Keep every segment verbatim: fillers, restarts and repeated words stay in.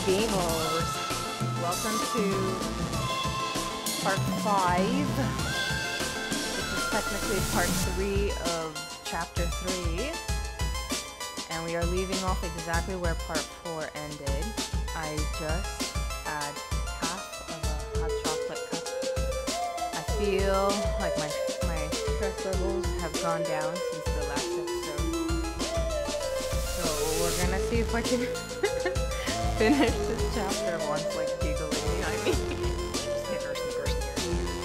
gamers, welcome to part five, which is technically part three of chapter three, and we are leaving off exactly where part four ended. I just had half of a hot chocolate cup. I feel like my, my stress levels have gone down since the last episode, so we're gonna see if I can finish this chapter once, like, giggling, I mean. Snicker, snicker, snicker.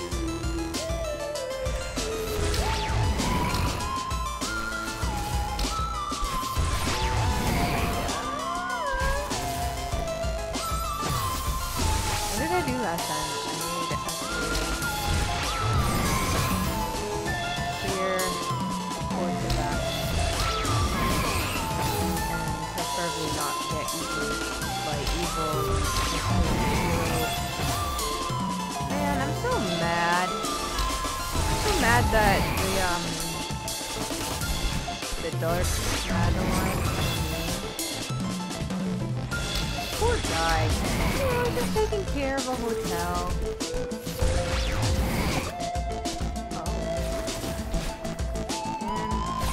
What did I do last time? I made a clear towards the back. And preferably not get eaten by evil. Man, I'm so mad. I'm so mad that the um the dark Madeline. Poor guy. You know, just taking care of a hotel. Oh. And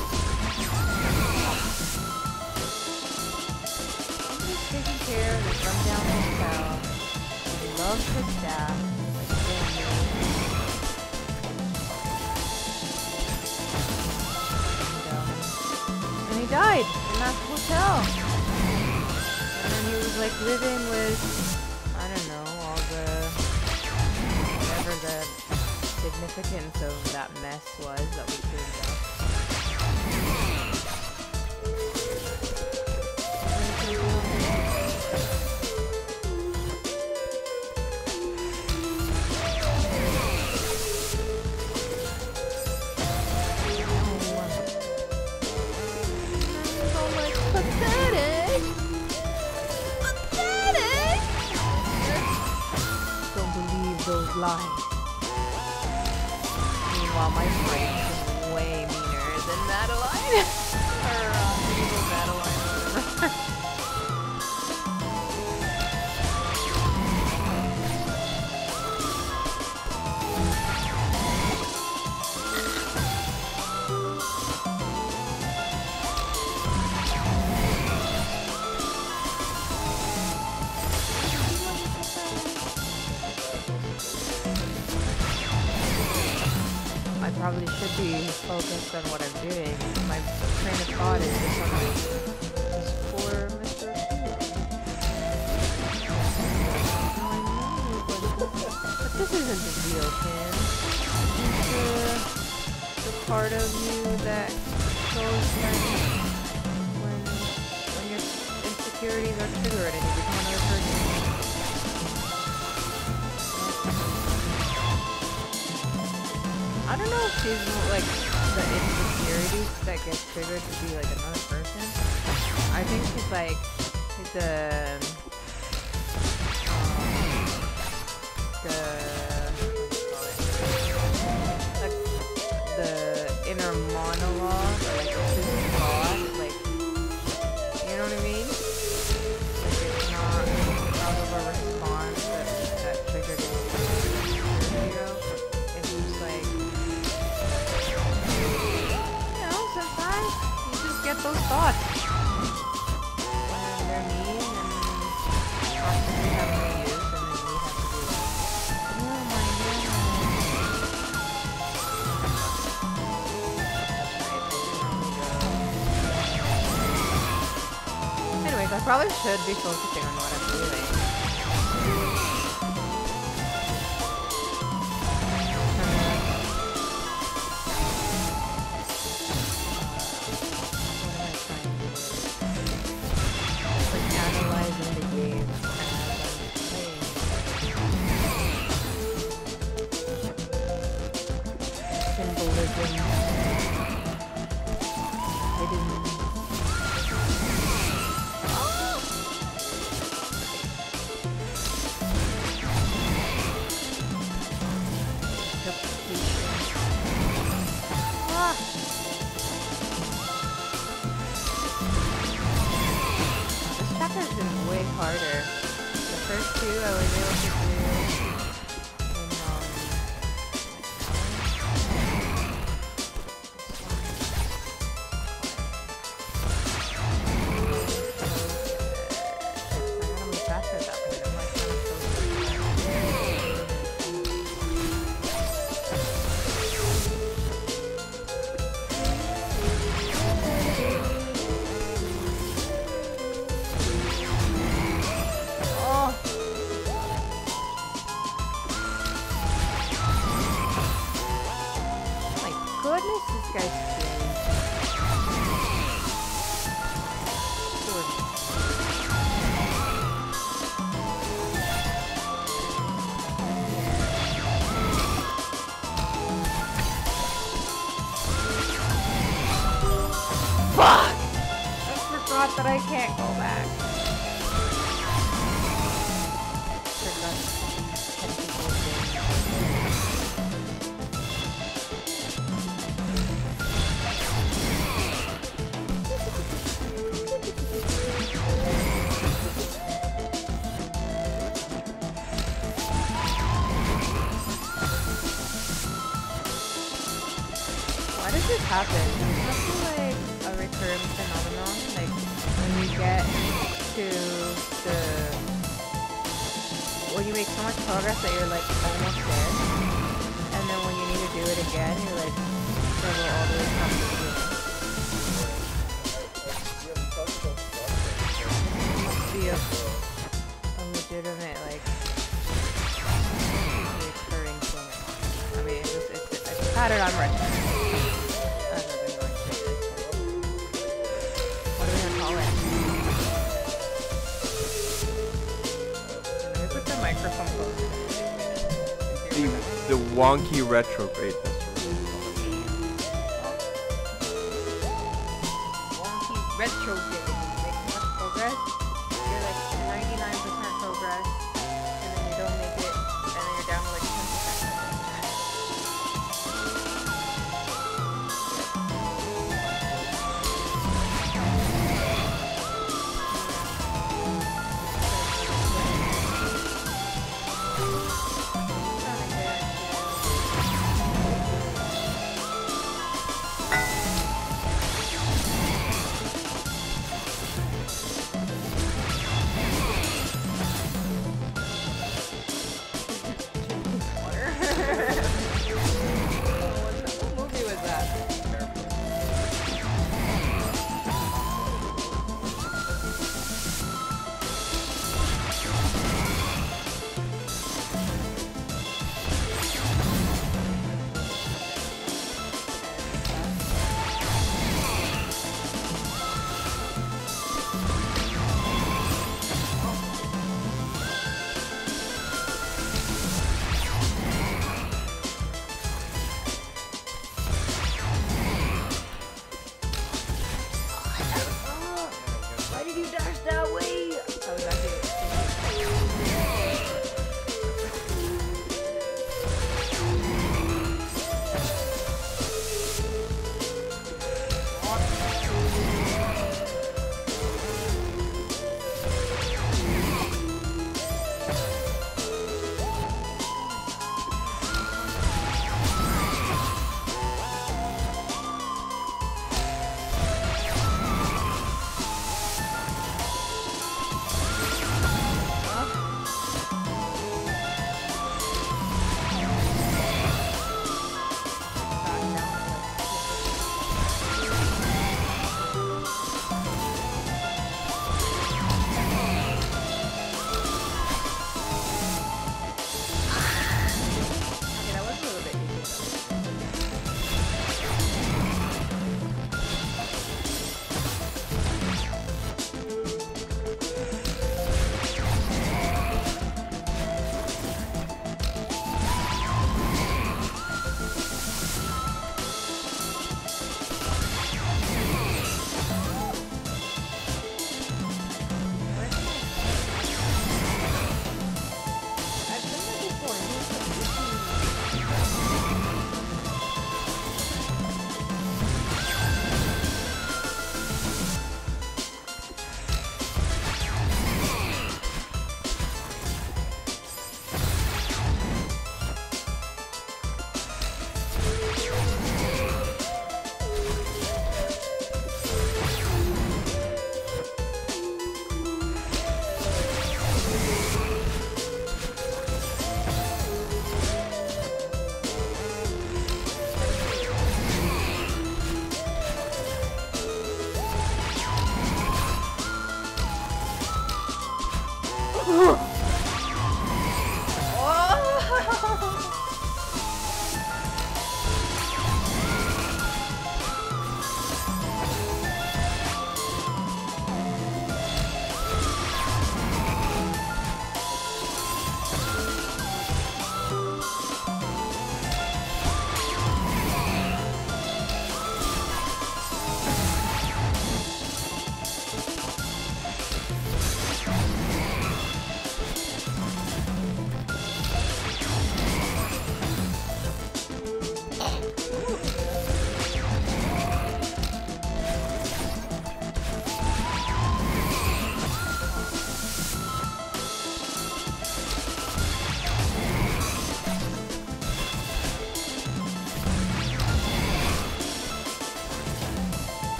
he's taking care of this rundown hotel. He loves his staff. And, um, and he died in that hotel. And then he was like living with, I don't know, all the, whatever the significance of that mess was that we cleaned up. Lies. Meanwhile, my brain is way meaner than Madeline. or, uh, evil Madeline, or whatever. Probably should be focused on what I'm doing. My train of thought is just on this poor Mister But this isn't the real Kim. It's the, the part of you that shows when, when, when your insecurities are triggered and you become another person. I don't know if she's like the insecurities that get triggered to be like another person. I think she's like the um, the what do you call it? Like the inner monologue, or like the thought, like, you know what I mean? Like it's not out of a response that that triggered insecurity. It's just like, sometimes you just get those thoughts when they're mean and possibly have no use, and then you have to be like, oh my god. Anyways, I probably should be focusing on what I'm doing. This chapter's been way harder. too, I was able to do in, um, I gotta move faster at that point. I'm like kind of goodness, this guy's scary. Fuck! I forgot that I can't go back. Why does this happen? It's something like a recurring phenomenon. Like when you get to the when you make so much progress that you're like almost there, and then when you need to do it again, you're like struggle all the way past the beginning. It must be a, a legitimate like recurring thing. I mean, it's just it's, it's a pattern I'm recognizing. The, the Won Kee retrograde. Won Kee retrograde. You make so much progress. You're like ninety-nine percent progress, and then you don't make it, and then you're down to like ten percent.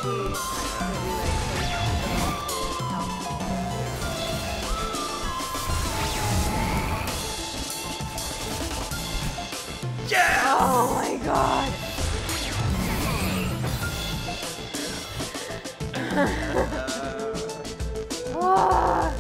Kee, technically like Yeah! oh my god! Ah.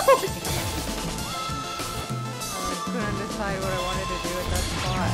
couldn't decide what I wanted to do at that spot.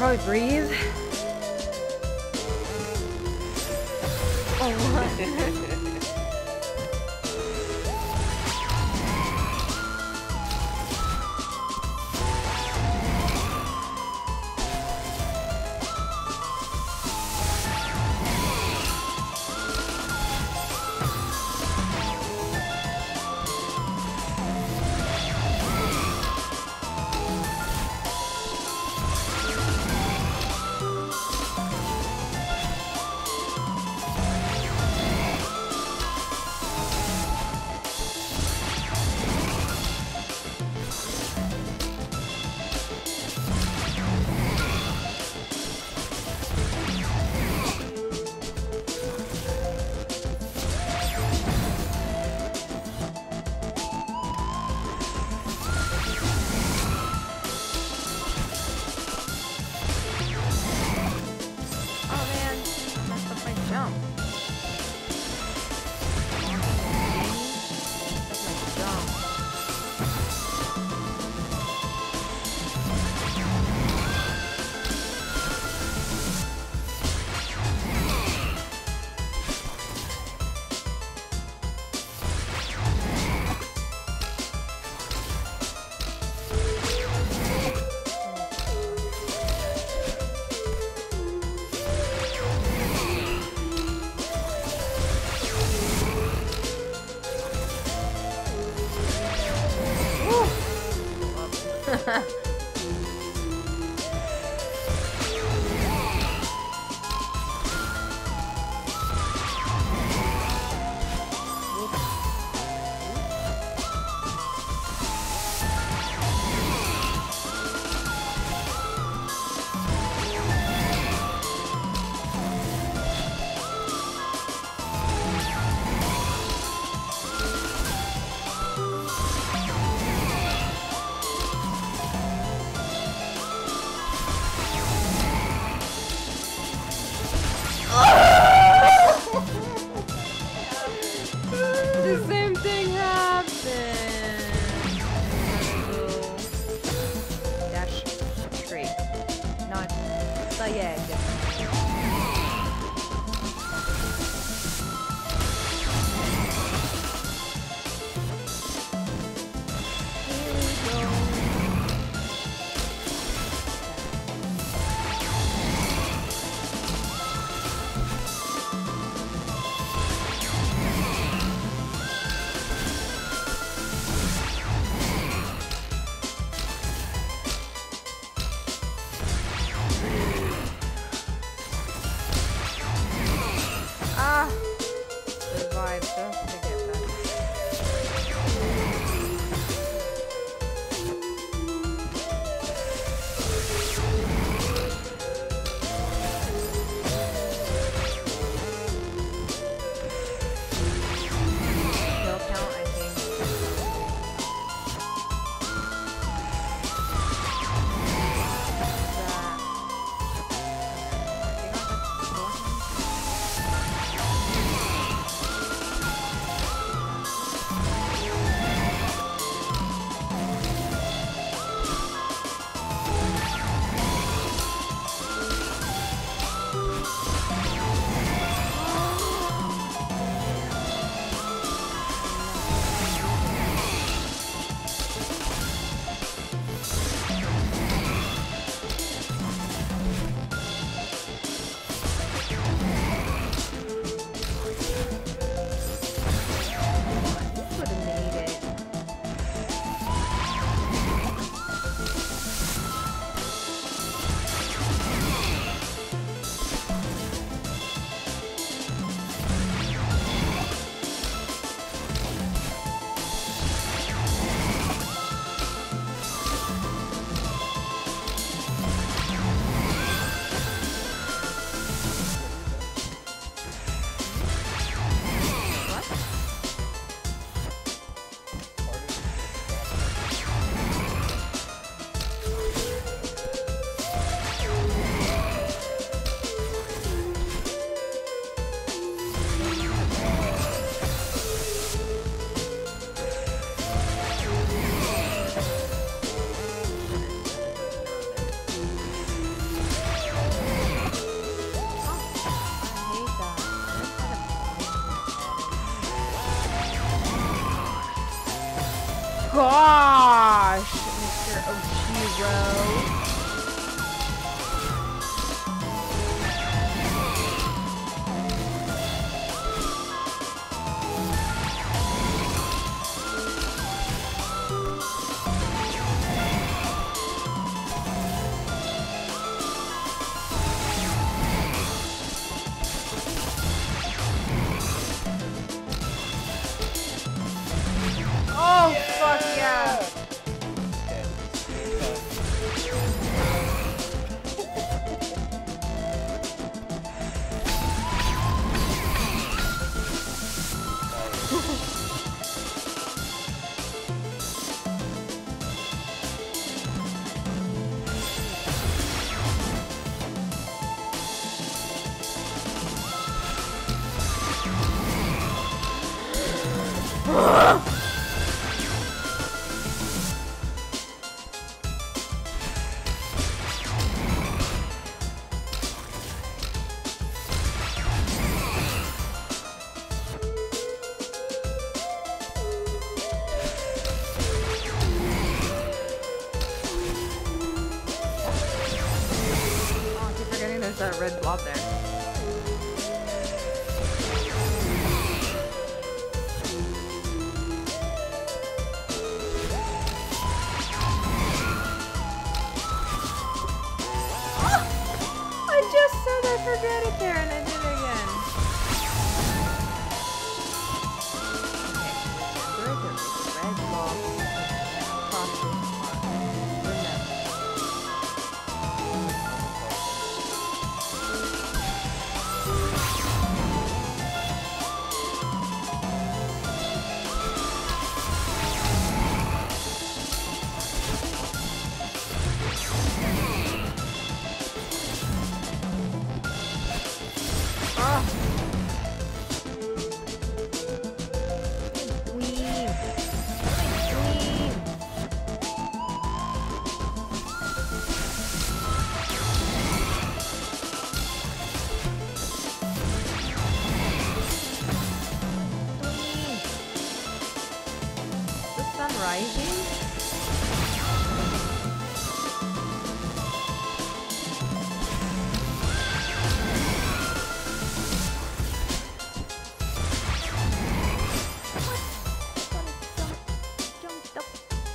probably breathe. Oh, what? gosh, Mister Oshiro. Oh, fuck yeah. That red blob there. Oh, I just said I forgot it there and I did it again. Okay, remember there was a red blob across this part. Remember. Rising? Jumped up.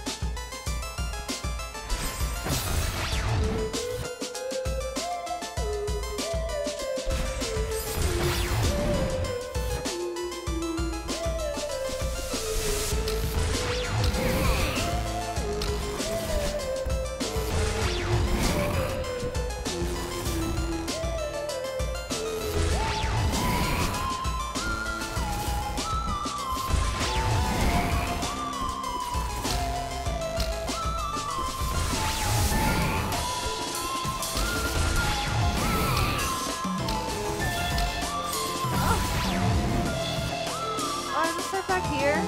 Back here.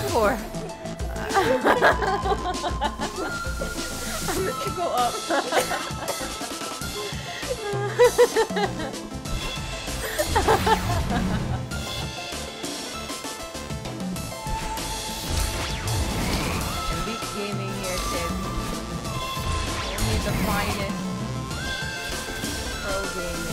for? I'm meant to go up. Elite gaming here, kids. Only the finest pro gaming.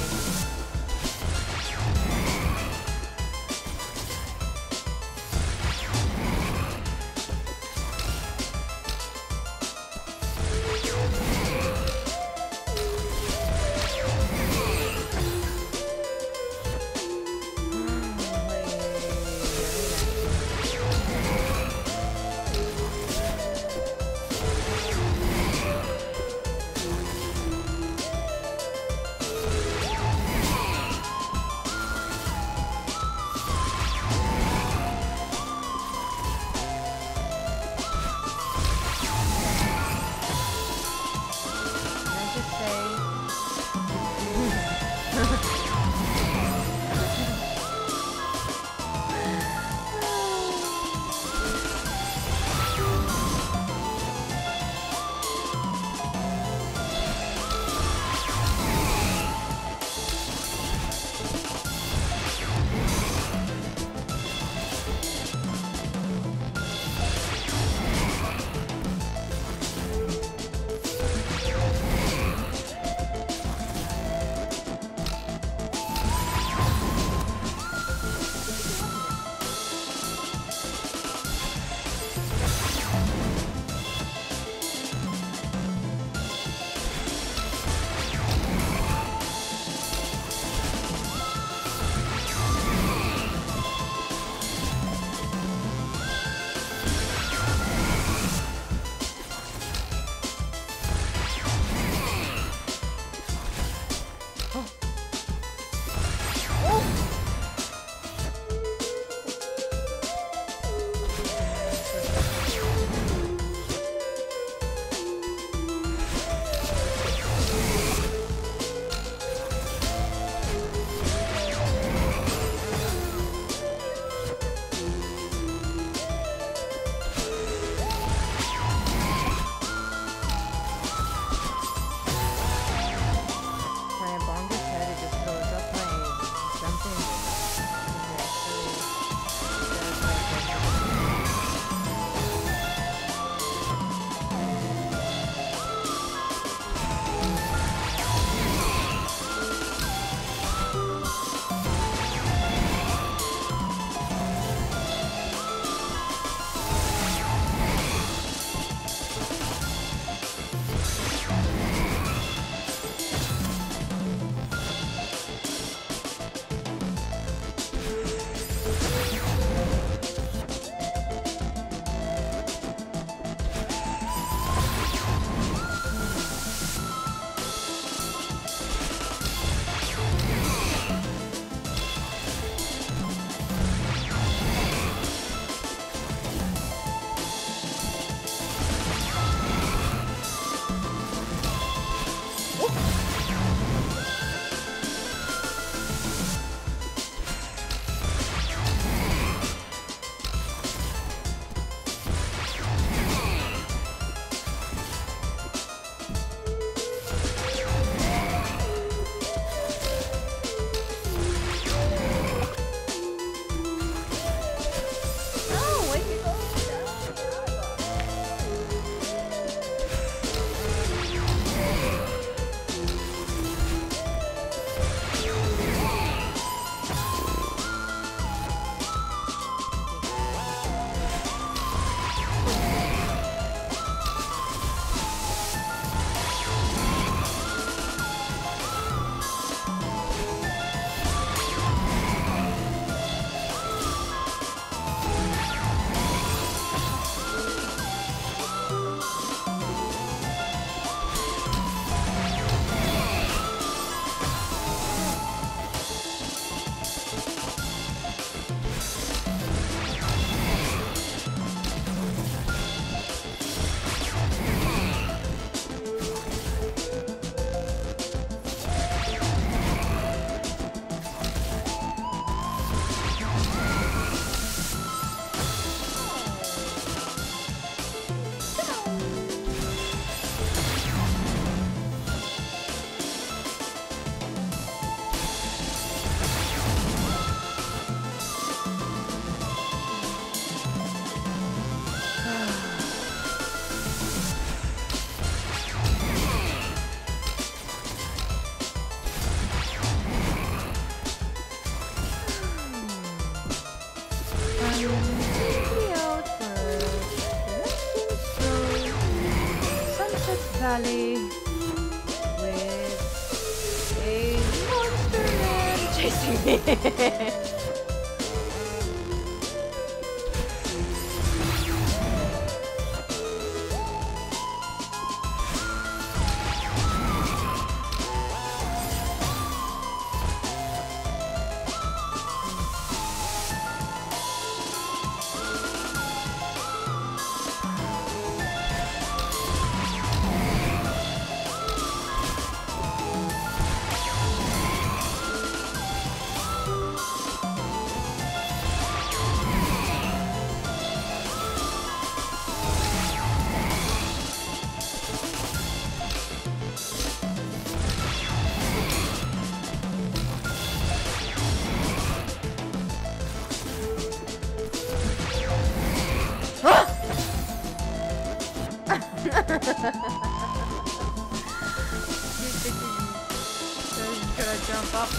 valley with a monster man chasing me. Gonna jump up.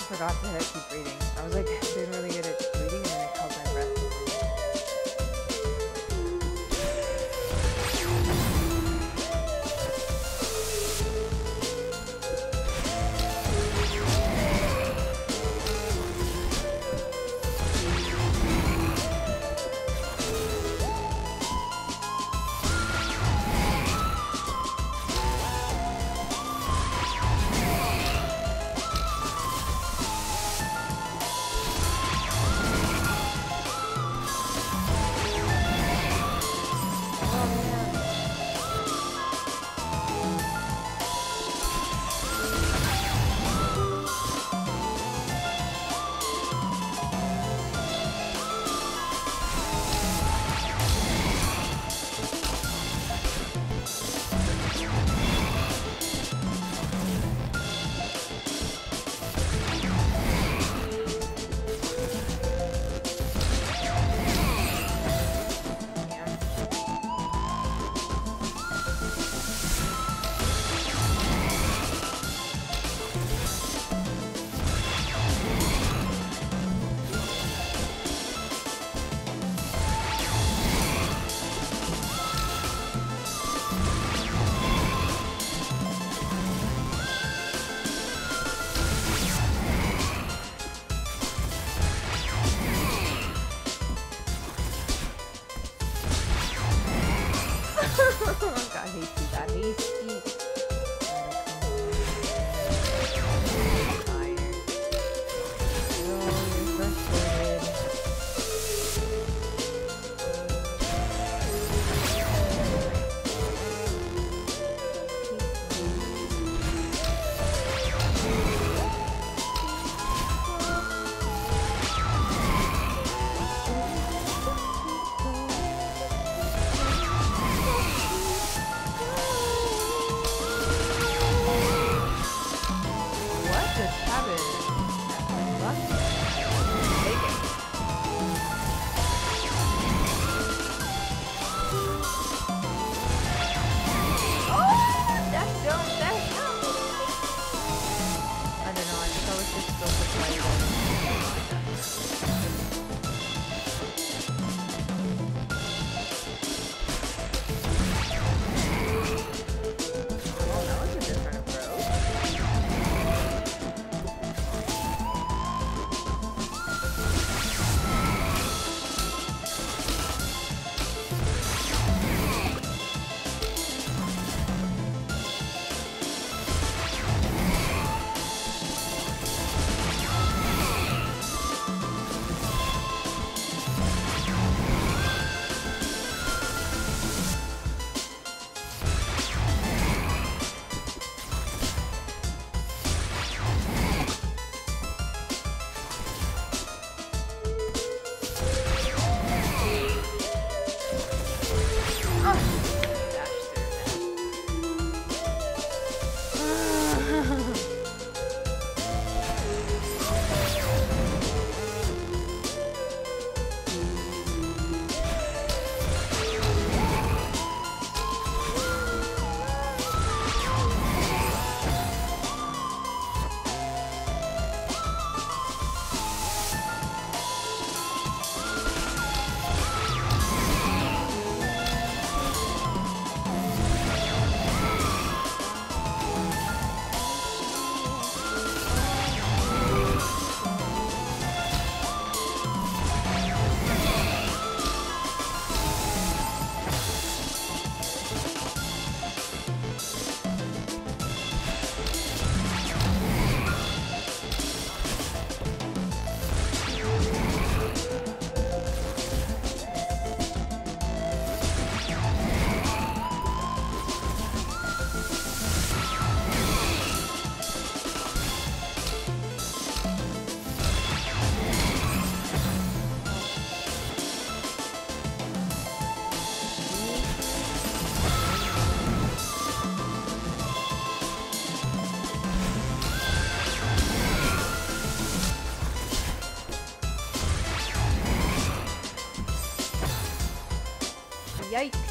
forgot to keep reading. I was like doing really good at reading and then I held my breath. Got hasty, got hasty. I'm tired. Oh, you're frustrated. Yikes.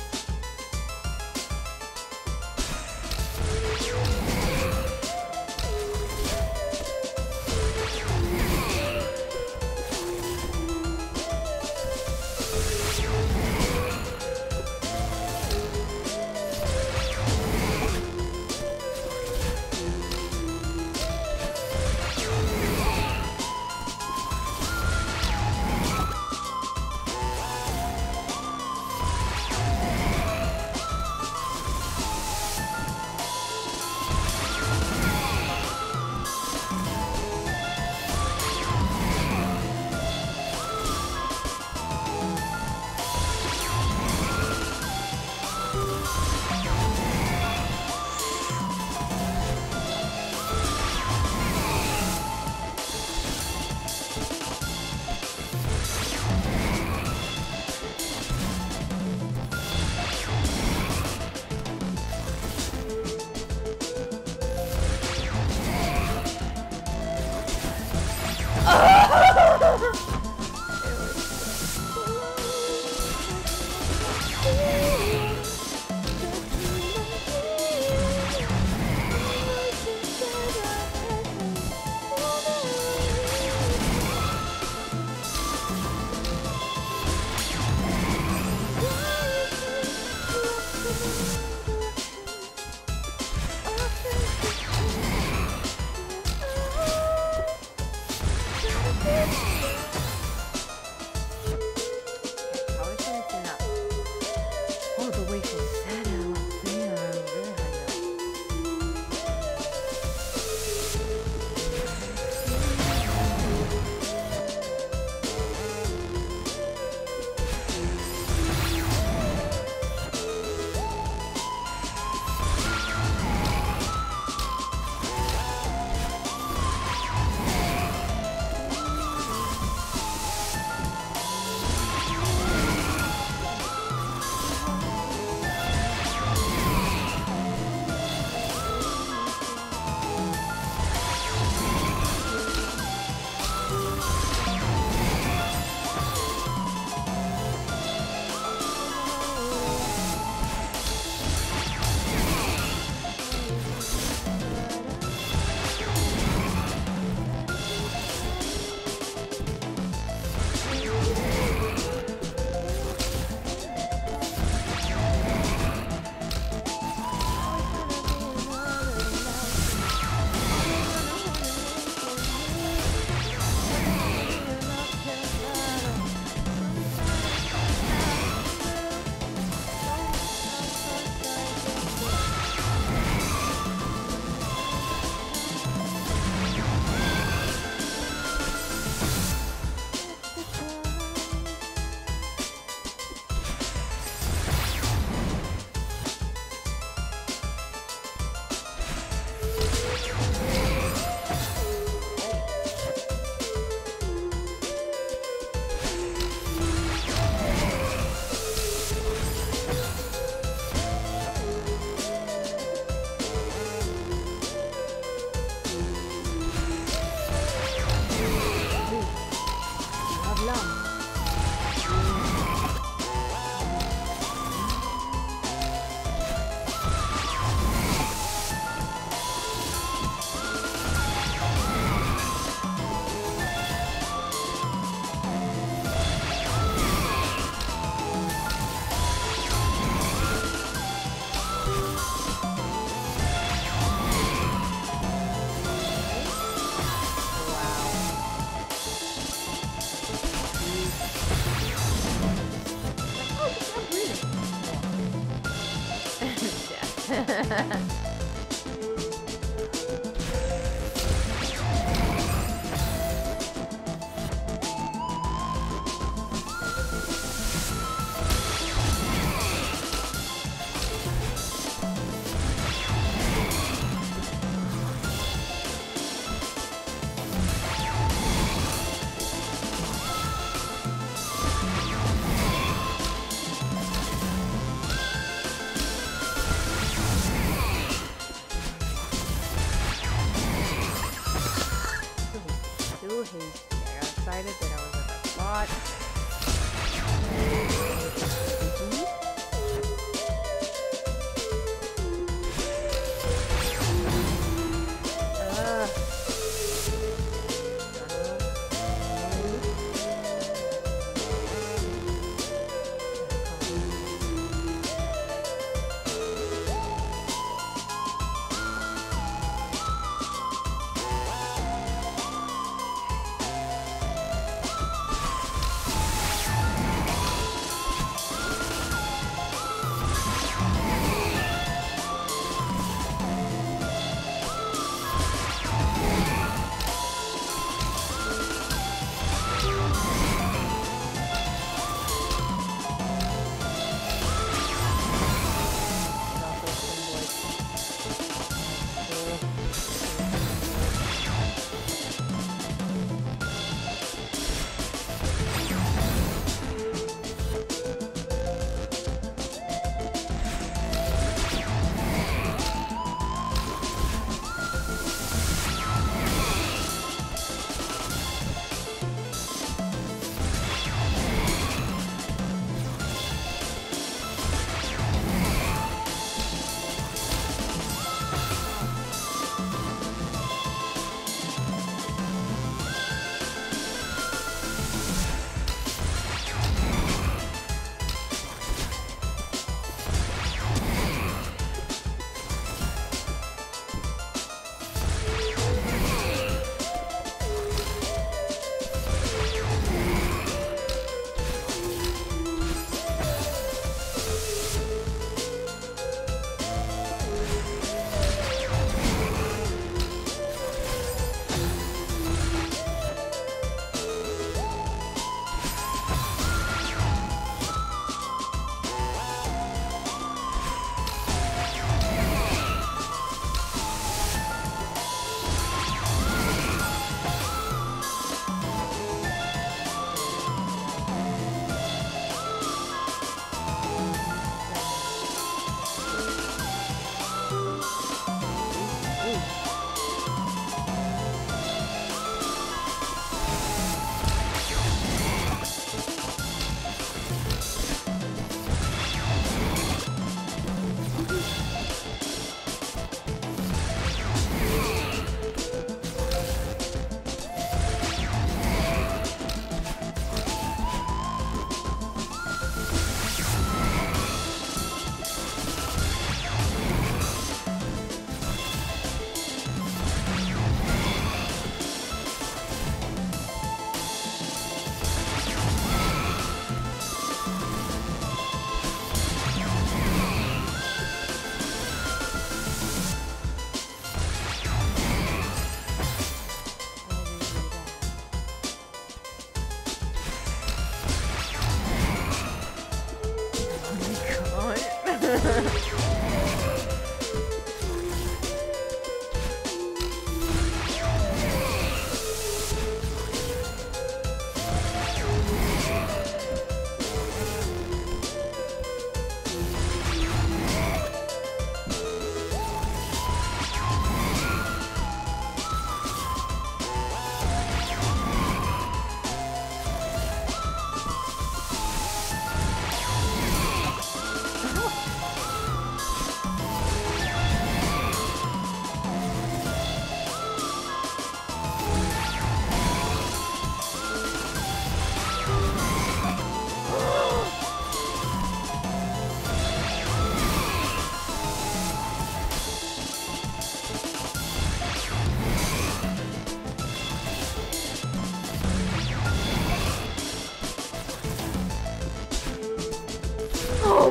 Wow.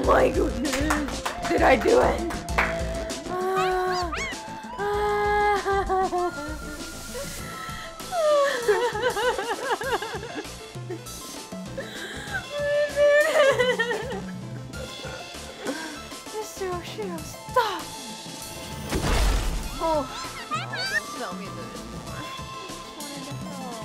my goodness! Did I do it? Ah, ah. Mister Oshiro, stop! Oh, no, don't tell me this anymore. I just wanted to help.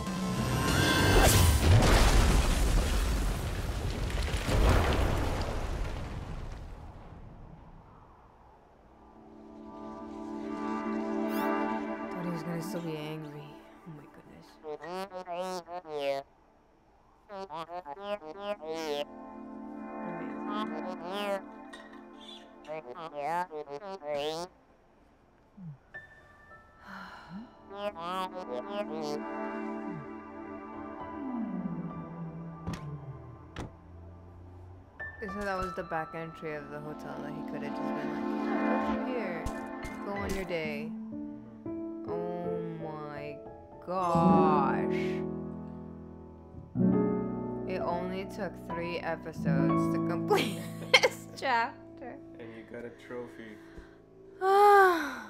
Thought he was gonna still be angry. Oh my goodness. So that was the back entry of the hotel that he could have just been like, yeah, go here, go on your day. Oh my gosh. It only took three episodes to complete this chapter. And you got a trophy. Oh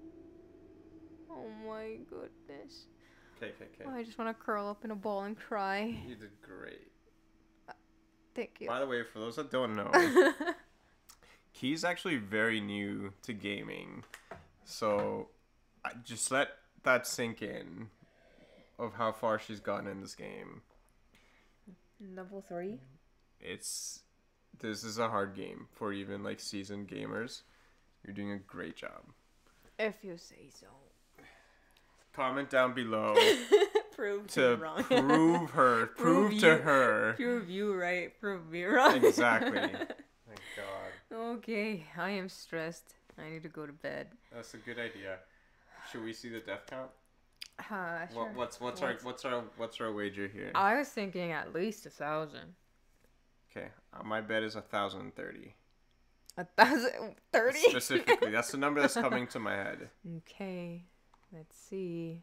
my goodness. Okay, okay, okay. Oh, I just want to curl up in a ball and cry. You did great. Thank you. By the way, for those that don't know, Kee's actually very new to gaming. So I just let that sink in of how far she's gotten in this game. Level three? It's this is a hard game for even like seasoned gamers. You're doing a great job. If you say so. Comment down below Prove to me wrong. prove her, prove, Prove to you- her. Prove you right, prove me wrong. Exactly. Thank God. Okay, I am stressed. I need to go to bed. That's a good idea. Should we see the death count? Uh, sure. What, what's what's our what's our what's our wager here? I was thinking at least a thousand. Okay, uh, my bet is a thousand thirty. A thousand thirty? Specifically, that's the number that's coming to my head. Okay, let's see.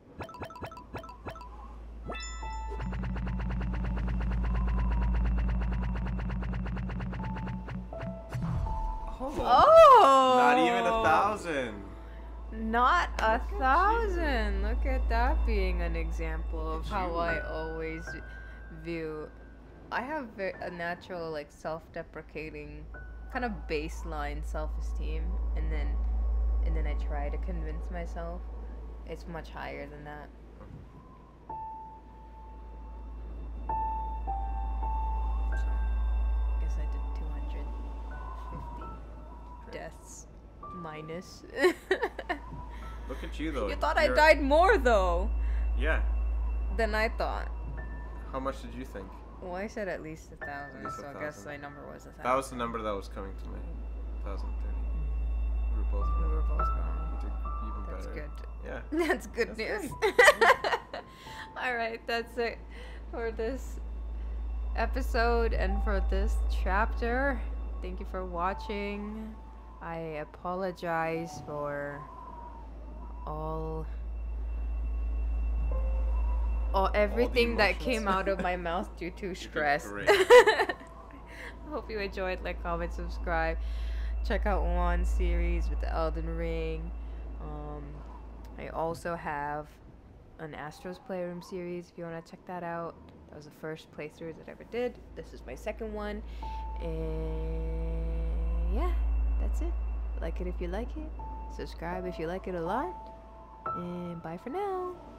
Oh! Not even a thousand. Not a thousand. Look at that being an example of how I always view. I have ve- a natural, like, self-deprecating, kind of baseline self-esteem, and then, and then I try to convince myself it's much higher than that. So, I guess I did two hundred fifty deaths minus. Look at you though. You thought You're- I died more though Yeah. than I thought. How much did you think? Well, I said at least a thousand, At least a so I guess thousand. my number was a thousand. That was the number that was coming to me. Thousand thirty. We were both We wrong. were both wrong. You did even That's better. good. Yeah. That's good That's news. All right, that's it for this episode and for this chapter. Thank you for watching. I apologize for all all everything that emotions. came out of my mouth due to stress. great. I hope you enjoyed. Like, comment, subscribe. Check out Won series with the Elden Ring. Um, I also have an Astro's Playroom series if you want to check that out. That was the first playthrough that I ever did. This is my second one. And yeah, that's it. Like it if you like it. Subscribe if you like it a lot. And bye for now.